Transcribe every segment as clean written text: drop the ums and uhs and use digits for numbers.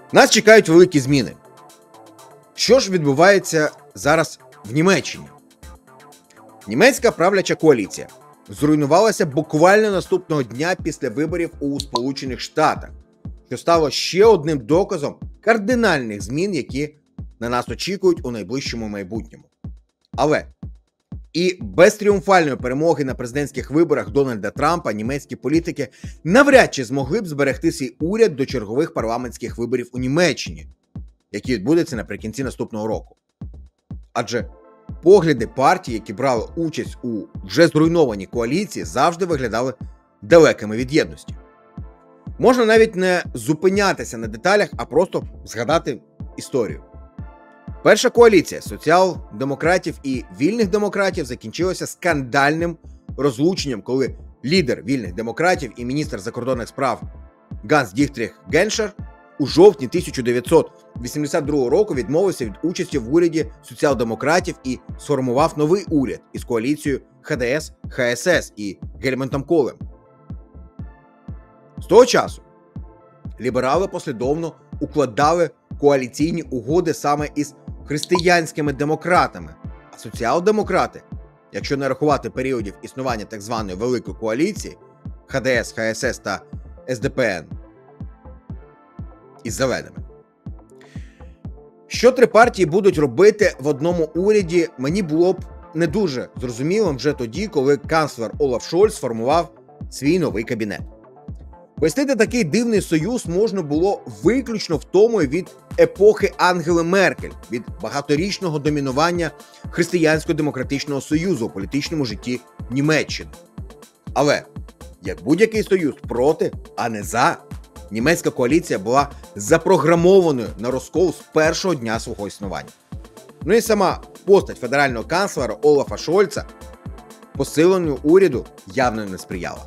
Нас чекають великі зміни. Що ж відбувається зараз в Німеччині? Німецька правляча коаліція зруйнувалася буквально наступного дня після виборів у Сполучених Штатах, що стало ще одним доказом кардинальних змін, які на нас очікують у найближчому майбутньому. Але і без тріумфальної перемоги на президентських виборах Дональда Трампа німецькі політики навряд чи змогли б зберегти свій уряд до чергових парламентських виборів у Німеччині, які відбудуться наприкінці наступного року. Адже погляди партій, які брали участь у вже зруйнованій коаліції, завжди виглядали далекими від єдності. Можна навіть не зупинятися на деталях, а просто згадати історію. Перша коаліція соціал-демократів і вільних демократів закінчилася скандальним розлученням, коли лідер вільних демократів і міністр закордонних справ Ганс Діхтріх Геншер у жовтні 1982 року відмовився від участі в уряді соціал-демократів і сформував новий уряд із коаліцією ХДС, ХСС і Гельмутом Колем. З того часу ліберали послідовно укладали коаліційні угоди саме із християнськими демократами, а соціал-демократи, якщо не рахувати періодів існування так званої Великої коаліції ХДС, ХСС та СДПН, із зеленими. Що три партії будуть робити в одному уряді, мені було б не дуже зрозумілим вже тоді, коли канцлер Олаф Шольц сформував свій новий кабінет. Пояснити такий дивний союз можна було виключно втомою від епохи Ангели Меркель, від багаторічного домінування Християнсько-демократичного союзу у політичному житті Німеччини. Але, як будь-який союз проти, а не за, німецька коаліція була запрограмованою на розкол з першого дня свого існування. Ну і сама постать федерального канцлера Олафа Шольца посиленню уряду явно не сприяла.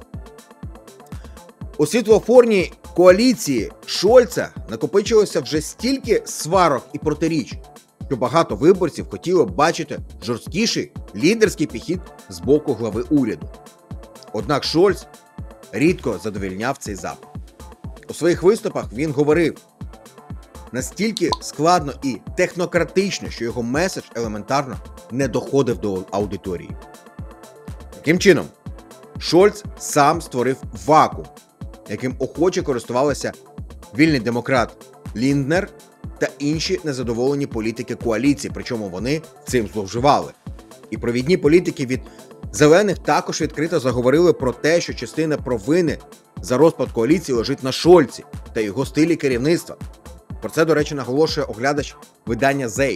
У світлофорній коаліції Шольца накопичилося вже стільки сварок і протиріч, що багато виборців хотіло бачити жорсткіший лідерський підхід з боку глави уряду. Однак Шольц рідко задовольняв цей запит. У своїх виступах він говорив настільки складно і технократично, що його меседж елементарно не доходив до аудиторії. Таким чином, Шольц сам створив вакуум, яким охоче користувалися вільний демократ Лінднер та інші незадоволені політики коаліції, причому вони цим зловживали. І провідні політики від зелених також відкрито заговорили про те, що частина провини за розпад коаліції лежить на Шольці та його стилі керівництва. Про це, до речі, наголошує оглядач видання «Зей».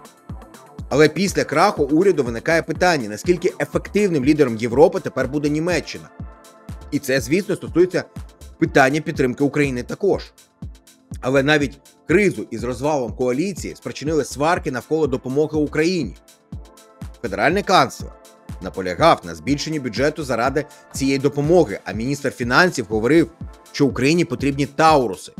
Але після краху уряду виникає питання, наскільки ефективним лідером Європи тепер буде Німеччина. І це, звісно, стосується питання підтримки України також. Але навіть кризу із розвалом коаліції спричинили сварки навколо допомоги Україні. Федеральний канцлер наполягав на збільшенні бюджету заради цієї допомоги, а міністр фінансів говорив, що Україні потрібні тауруси.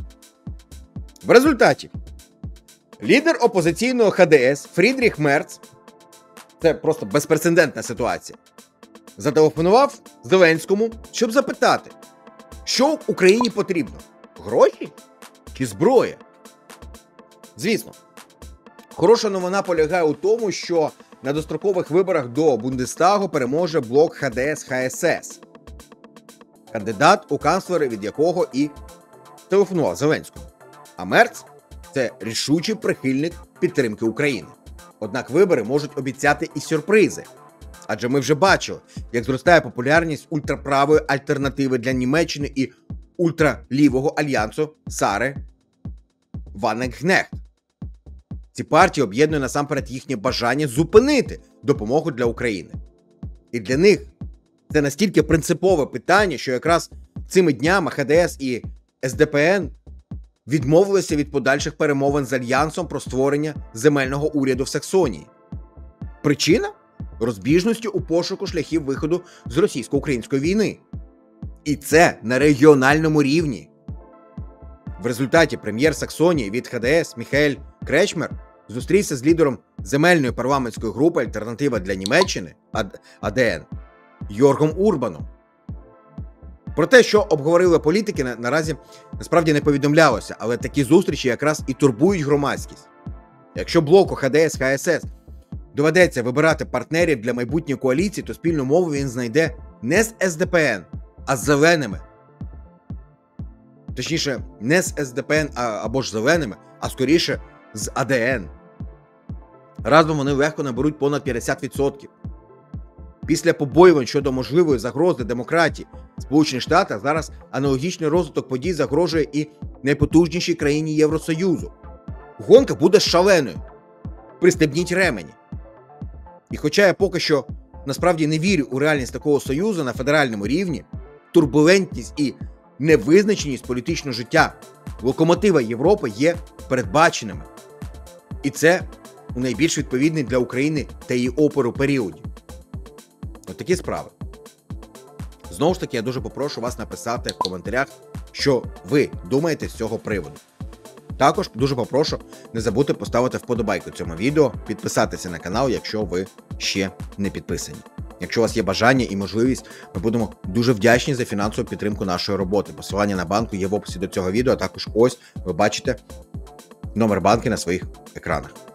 В результаті лідер опозиційного ХДС Фрідріх Мерц, це просто безпрецедентна ситуація, зателефонував Зеленському, щоб запитати, що Україні потрібно – гроші чи зброя? Звісно, хороша новина полягає у тому, що на дострокових виборах до Бундестагу переможе блок ХДС-ХСС, кандидат у канцлери, від якого і телефонував Зеленському. А Мерц – це рішучий прихильник підтримки України. Однак вибори можуть обіцяти і сюрпризи. Адже ми вже бачили, як зростає популярність ультраправої альтернативи для Німеччини і ультралівого альянсу Сари Вагнер-Кнехт. Ці партії об'єднує насамперед їхнє бажання зупинити допомогу для України. І для них це настільки принципове питання, що якраз цими днями ХДС і СДПН відмовилися від подальших перемовин з Альянсом про створення земельного уряду в Саксонії. Причина? Розбіжності у пошуку шляхів виходу з російсько-української війни. І це на регіональному рівні. В результаті прем'єр Саксонії від ХДС Міхаель Кречмер зустрівся з лідером земельної парламентської групи «Альтернатива для Німеччини» АДН Йоргом Урбаном. Про те, що обговорили політики, наразі насправді не повідомлялося, але такі зустрічі якраз і турбують громадськість. Якщо блоку ХДС, ХСС доведеться вибирати партнерів для майбутньої коаліції, то спільну мову він знайде не з СДПН, а з зеленими. Точніше, не з СДПН або ж зеленими, а скоріше з АДН. Разом вони легко наберуть понад 50%. Після побоювань щодо можливої загрози демократії в Сполучених Штатах зараз аналогічний розвиток подій загрожує і найпотужнішій країні Євросоюзу. Гонка буде шаленою. Пристебніть ремені. І хоча я поки що насправді не вірю у реальність такого союзу на федеральному рівні, турбулентність і невизначеність політичного життя локомотива Європи є передбаченими. І це у найбільш відповідний для України та її опору періоді. От такі справи. Знову ж таки, я дуже попрошу вас написати в коментарях, що ви думаєте з цього приводу. Також дуже попрошу не забудьте поставити вподобайку цьому відео, підписатися на канал, якщо ви ще не підписані. Якщо у вас є бажання і можливість, ми будемо дуже вдячні за фінансову підтримку нашої роботи. Посилання на банку є в описі до цього відео, а також ось ви бачите номер банки на своїх екранах.